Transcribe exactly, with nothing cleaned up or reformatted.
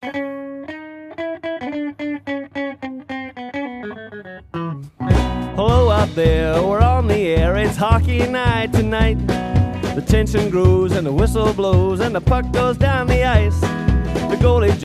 Hello out there, we're on the air, it's hockey night tonight. The tension grows and the whistle blows and the puck goes down the ice. The goalie